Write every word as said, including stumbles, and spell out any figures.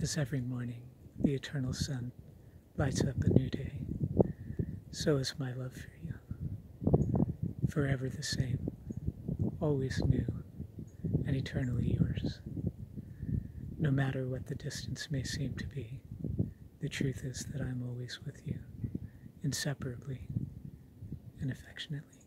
As every morning the eternal sun lights up a new day, so is my love for you. Forever the same, always new, and eternally yours. No matter what the distance may seem to be, the truth is that I'm always with you, inseparably and affectionately.